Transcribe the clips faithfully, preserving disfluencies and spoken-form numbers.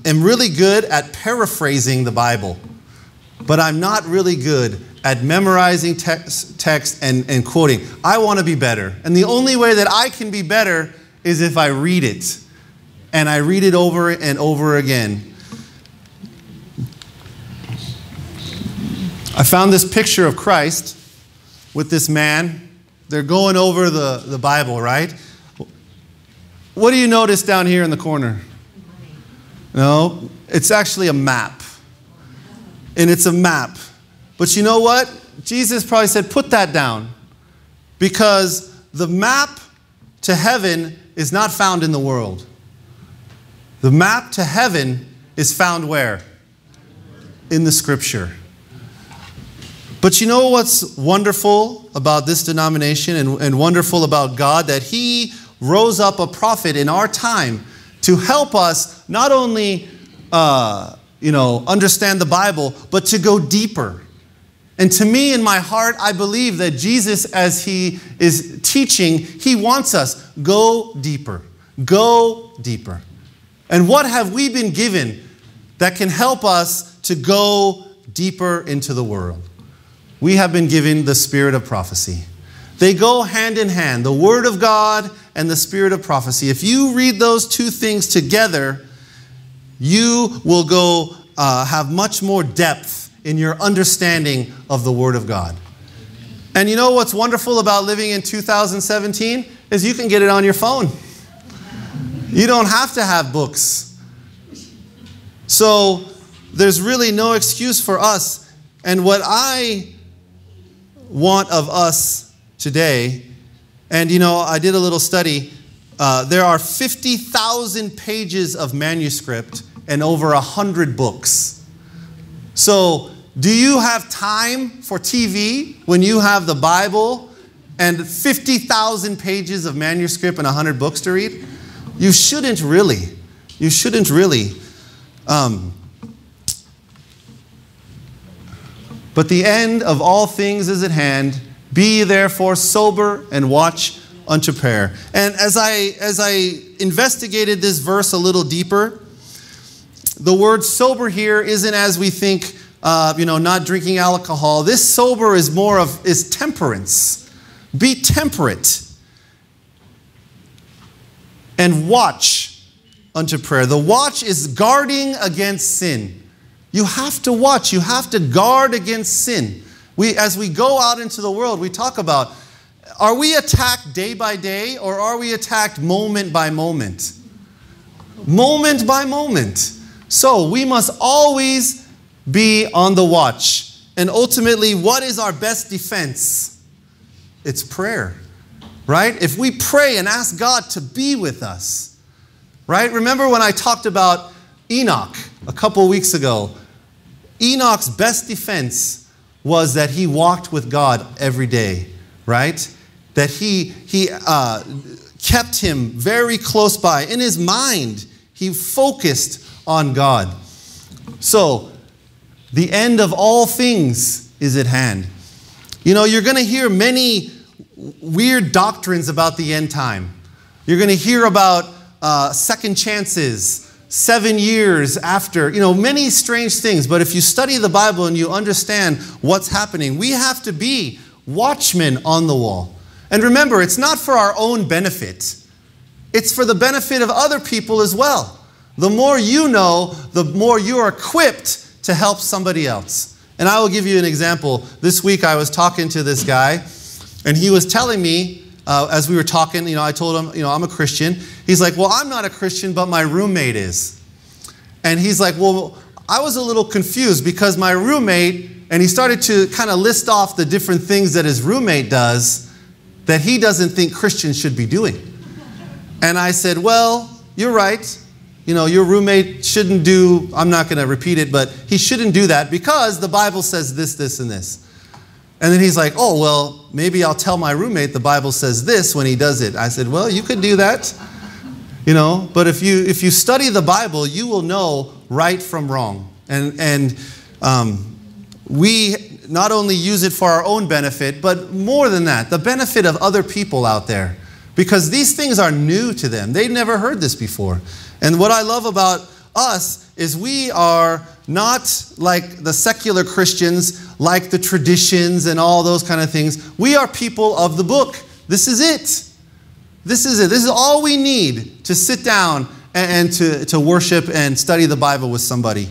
am really good at paraphrasing the Bible, but I'm not really good at memorizing text, text and, and quoting. I want to be better. And the only way that I can be better is if I read it. And I read it over and over again. I found this picture of Christ with this man. They're going over the, the Bible, right? What do you notice down here in the corner? No, it's actually a map. And it's a map. But you know what? Jesus probably said, put that down. Because the map to heaven is not found in the world. The map to heaven is found where? In the Scripture. But you know what's wonderful about this denomination and, and wonderful about God? That He rose up a prophet in our time to help us not only uh, you know, understand the Bible, but to go deeper. And to me, in my heart, I believe that Jesus, as He is teaching, He wants us, go deeper. Go deeper. And what have we been given that can help us to go deeper into the world? We have been given the spirit of prophecy. They go hand in hand, the Word of God and the spirit of prophecy. If you read those two things together, you will go uh, have much more depth in your understanding of the Word of God. And you know what's wonderful about living in two thousand seventeen is you can get it on your phone. You don't have to have books. So there's really no excuse for us. And what I want of us today, and you know, I did a little study. Uh, there are fifty thousand pages of manuscript and over one hundred books. So do you have time for T V when you have the Bible and fifty thousand pages of manuscript and one hundred books to read? You shouldn't really. You shouldn't really. Um, but the end of all things is at hand. Be therefore sober and watch unto prayer. And as I, as I investigated this verse a little deeper, the word sober here isn't as we think, uh, you know, not drinking alcohol. This sober is more of, is temperance. Be temperate. And watch unto prayer. The watch is guarding against sin. You have to watch. You have to guard against sin. We, as we go out into the world, we talk about, are we attacked day by day or are we attacked moment by moment? Moment by moment. So we must always be on the watch. And ultimately, what is our best defense? It's prayer. Right? If we pray and ask God to be with us, right? Remember when I talked about Enoch a couple weeks ago? Enoch's best defense was that he walked with God every day, right? That he, he uh, kept Him very close by. In his mind, he focused on God. So, the end of all things is at hand. You know, you're going to hear many weird doctrines about the end time. You're going to hear about uh, second chances, seven years after, you know, many strange things. But if you study the Bible and you understand what's happening, we have to be watchmen on the wall. And remember, it's not for our own benefit. It's for the benefit of other people as well. The more you know, the more you are equipped to help somebody else. And I will give you an example. This week I was talking to this guy, and he was telling me, uh, as we were talking, you know, I told him, you know, I'm a Christian. He's like, well, I'm not a Christian, but my roommate is. And he's like, well, I was a little confused because my roommate, and he started to kind of list off the different things that his roommate does that he doesn't think Christians should be doing. And I said, well, you're right. You know, your roommate shouldn't do, I'm not going to repeat it, but he shouldn't do that because the Bible says this, this, and this. And then he's like, oh, well, maybe I'll tell my roommate the Bible says this when he does it. I said, well, you could do that. You know, but if you if you study the Bible, you will know right from wrong. And, and um, we not only use it for our own benefit, but more than that, the benefit of other people out there. Because these things are new to them. They've never heard this before. And what I love about us is we are not like the secular Christians, like the traditions and all those kind of things. We are people of the book. This is it. This is it. This is all we need to sit down and, and to, to worship and study the Bible with somebody.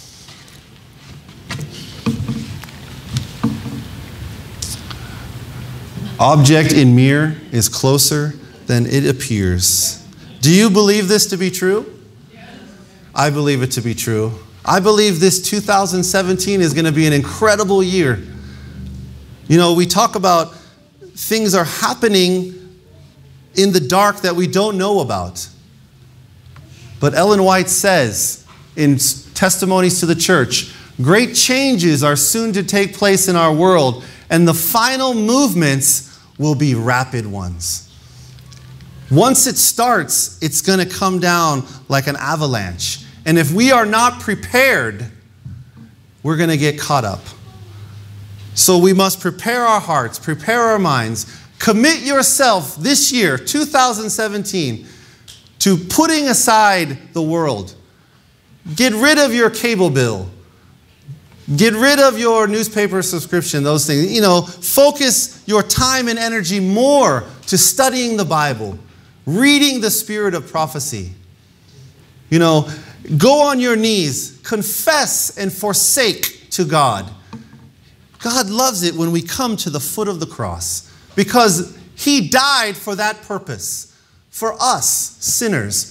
Object in mirror is closer than it appears. Do you believe this to be true? Yes. I believe it to be true. I believe this two thousand seventeen is going to be an incredible year. You know, we talk about things are happening in the dark that we don't know about. But Ellen White says in Testimonies to the Church, great changes are soon to take place in our world, and the final movements will be rapid ones. Once it starts, it's going to come down like an avalanche. And if we are not prepared, we're going to get caught up. So we must prepare our hearts, prepare our minds. Commit yourself this year, two thousand seventeen, to putting aside the world. Get rid of your cable bill. Get rid of your newspaper subscription, those things. You know, focus your time and energy more to studying the Bible, reading the spirit of prophecy. You know, go on your knees, confess and forsake to God. God loves it when we come to the foot of the cross because He died for that purpose, for us, sinners.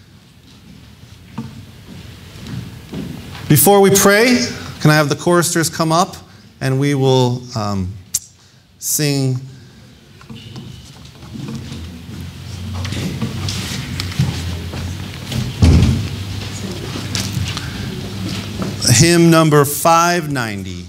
Before we pray, can I have the choristers come up and we will um, sing hymn number five ninety.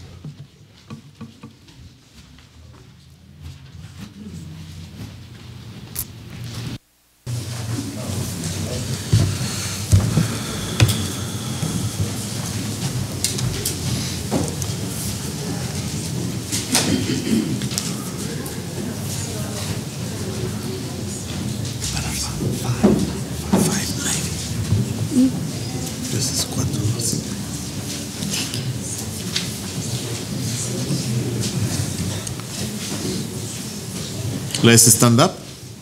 Let's stand up.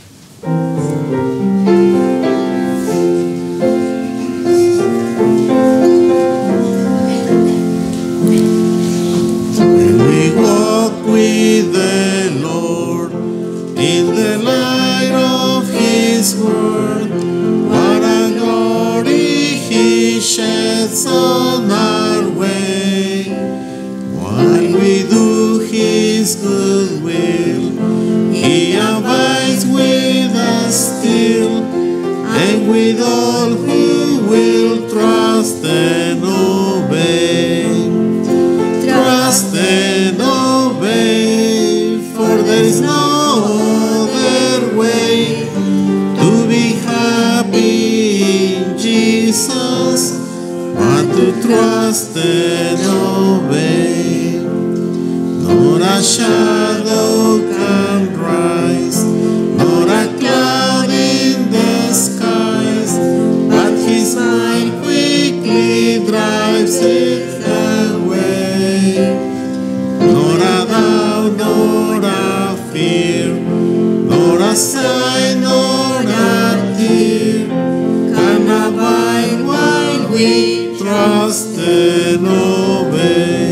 When we walk with the Lord in the light of His word, what a glory He sheds on our way. While we do His good will, He abides with us still, and with all who will trust and obey. Trust and obey, for there is no other way to be happy in Jesus, but to trust and obey. Not a shadow can rise, not a cloud in the skies, but His mind quickly drives it away. Nor a doubt, nor a fear, nor a sign, nor a tear can abide while we trust and obey.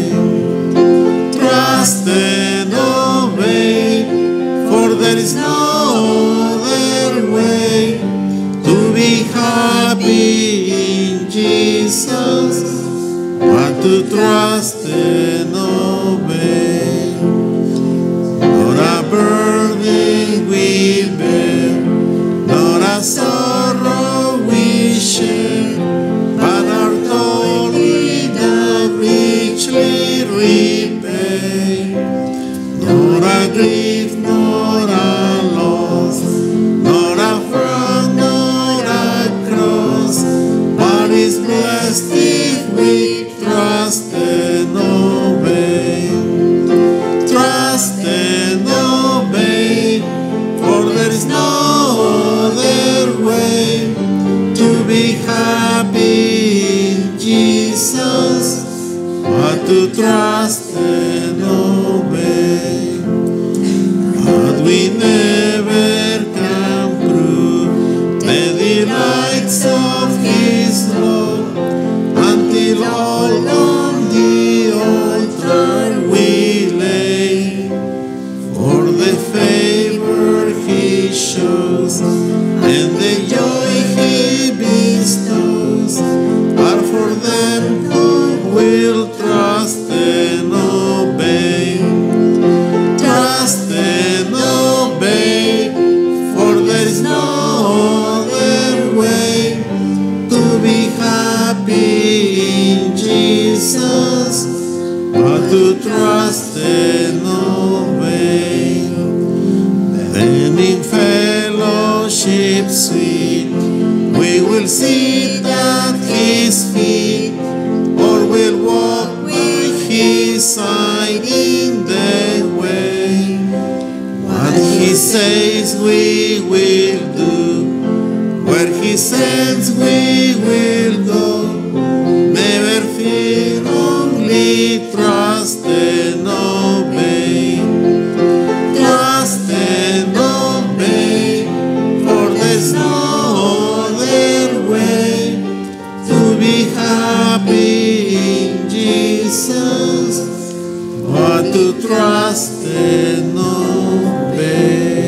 Trust and obey, for there is no other way to be happy in Jesus, but to trust and obey. Not a burden we bear, not a sorrow we share, but our toil we doth richly repay. Nor a grief, nor a loss, nor a frown, nor a cross, but is blessed if we trust and obey. Trust and obey, for there is no other way to be happy trust and obey. But we never can prove the delights of His love until all on the altar we lay. For the favor He shows and the joy He bestows are for them who will trust and obey. Trust and obey, for there is no other way to be happy in Jesus but to trust and obey. Then in fellowship sweet we will sit at His feet, or will walk by His side in the way. What He says we will do, where He sends we will go. Never fear, only trust and obey. Trust and obey, for there's no other way to be happy in Jesus but to trust and obey.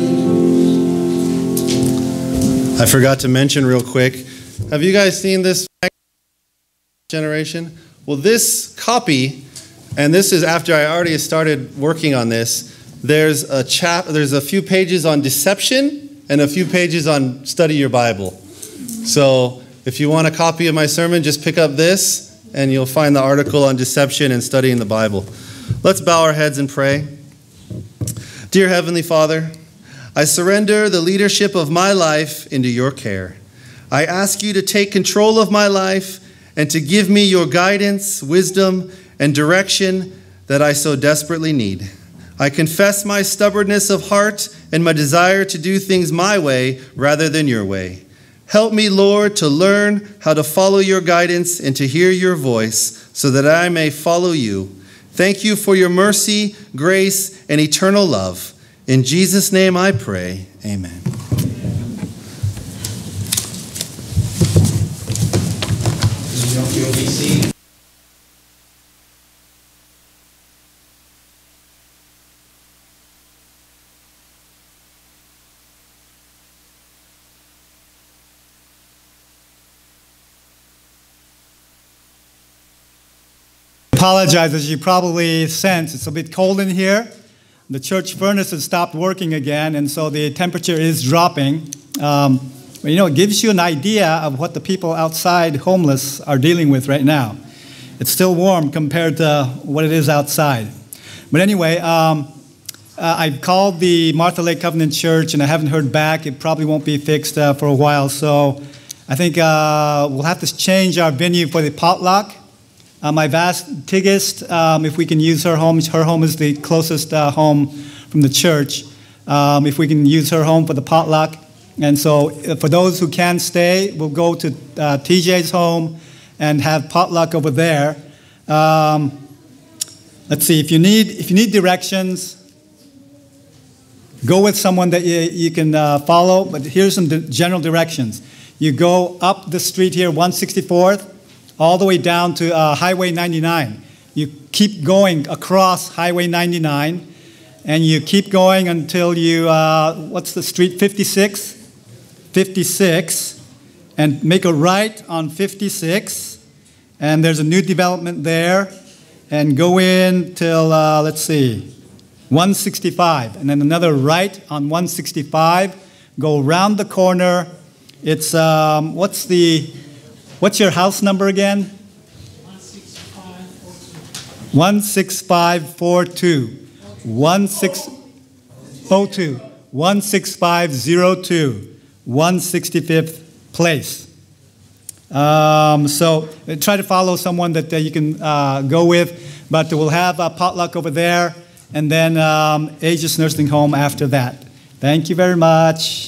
I forgot to mention real quick. Have you guys seen this generation? Well, this copy, and this is after I already started working on this, there's a chap, there's a few pages on deception and a few pages on study your Bible. So if you want a copy of my sermon, just pick up this and you'll find the article on deception and studying the Bible. Let's bow our heads and pray. Dear Heavenly Father, I surrender the leadership of my life into your care. I ask you to take control of my life and to give me your guidance, wisdom, and direction that I so desperately need. I confess my stubbornness of heart and my desire to do things my way rather than your way. Help me, Lord, to learn how to follow your guidance and to hear your voice so that I may follow you. Thank you for your mercy, grace, and eternal love. In Jesus' name I pray, amen. You'll be seated. Apologize, as you probably sense, it's a bit cold in here. The church furnace has stopped working again, and so the temperature is dropping. Um, but, you know, it gives you an idea of what the people outside homeless are dealing with right now. It's still warm compared to what it is outside. But anyway, um, uh, I called the Martha Lake Covenant Church, and I haven't heard back. It probably won't be fixed uh, for a while, so I think uh, we'll have to change our venue for the potluck. Um, I've asked Tigist um, if we can use her home. Her home is the closest uh, home from the church. Um, if we can use her home for the potluck. And so uh, for those who can stay, we'll go to uh, T J's home and have potluck over there. Um, let's see, if you need, if you need directions, go with someone that you, you can uh, follow. But here's some general directions. You go up the street here, one sixty-fourth, all the way down to uh, Highway ninety-nine. You keep going across Highway ninety-nine, and you keep going until you, uh, what's the street, fifty-six? fifty-six, and make a right on fifty-six, and there's a new development there, and go in till, uh, let's see, one sixty-five, and then another right on one sixty-five, go around the corner. It's, um, what's the, What's your house number again? one six five four two. one six oh two. one six five oh two. one sixty-fifth place. Um, so try to follow someone that uh, you can uh, go with, but we'll have a potluck over there, and then um, Aegis Nursing Home after that. Thank you very much.